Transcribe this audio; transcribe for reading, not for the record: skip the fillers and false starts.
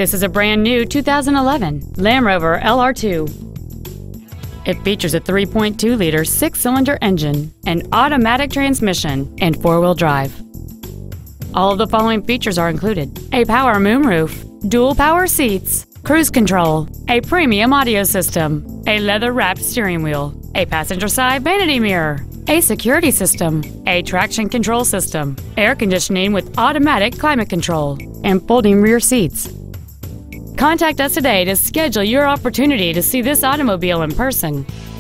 This is a brand new 2011 Land Rover LR2. It features a 3.2-liter six-cylinder engine, an automatic transmission, and four-wheel drive. All of the following features are included: a power moonroof, dual power seats, cruise control, a premium audio system, a leather-wrapped steering wheel, a passenger side vanity mirror, a security system, a traction control system, air conditioning with automatic climate control, and folding rear seats. Contact us today to schedule your opportunity to see this automobile in person.